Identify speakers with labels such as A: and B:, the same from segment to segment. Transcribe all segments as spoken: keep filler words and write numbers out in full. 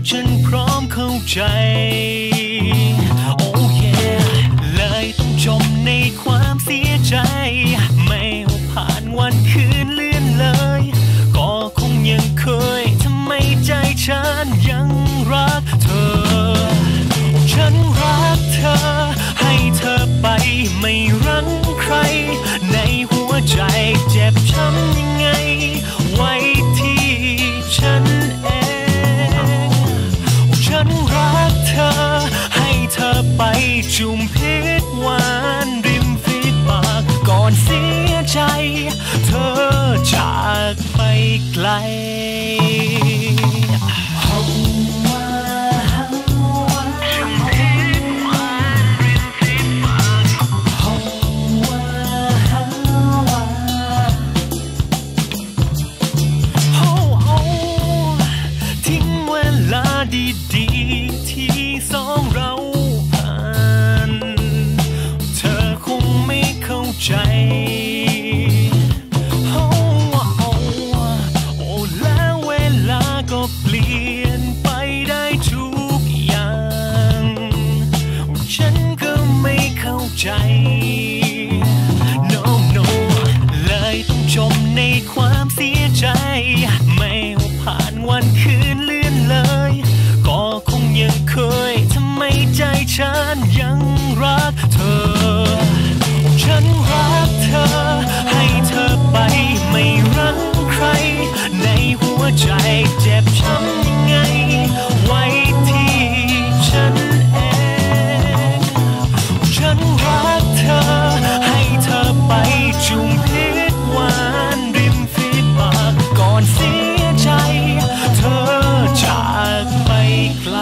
A: ฉันพร้อมเข้าใจโอ้เย่เลยต้องจมในความเสียใจไม่ว่าผ่านวันคืนเลื่อนเลยก็คงยังเคยทำไมใจฉันยังรักเธอฉันรักเธอให้เธอไปไม่รั้งใครในหัวใจเจ็บช้ำยังไงไว้ที่ฉันเองฉันรักเธอให้เธอไปจุ่มพิษหวานริมฝีปากก่อนเสียใจเธอจากไปไกลดีๆที่สองเราผ่านเธอคงไม่เข้าใจโอ้โอ้โอ้แล้วเวลาก็เปลี่ยนไปได้ทุกอย่างฉันก็ไม่เข้าใจ no no เลยต้องจมในความเสียใจไม่ว่าผ่านวันคืนเลื่อนเลยก็คงยังเคยทำไมใจฉันยังรักเธอฉันรักเธอให้เธอไปไม่รั้งใครในหัวใจเจ็บช้ำยังไงไว้ที่ฉันเองฉันรักเธอให้เธอไปจุ่มพิษหวานริมฝีปากก่อนเสียใจเธอจากไปไกล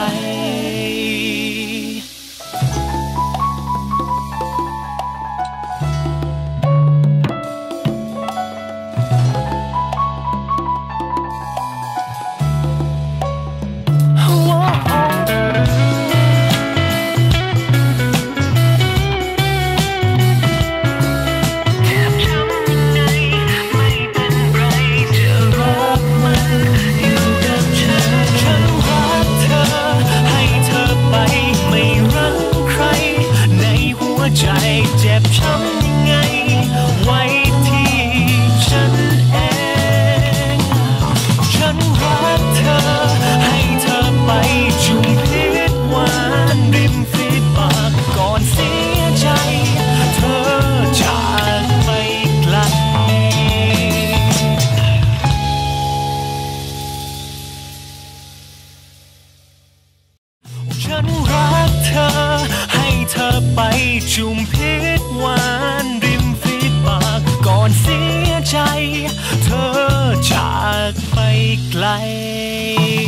A: ใจเจ็บช้ำยังไงไว้ที่ฉันเองฉันรักเธอให้เธอไปจุ่มพิษหวานริมฝีปากก่อนเสียใจเธอจากไปไกลฉันรักเธอให้เธอไปจุ่มพิษหวานริมฝีปากก่อนเสียใจเธอจากไปไกล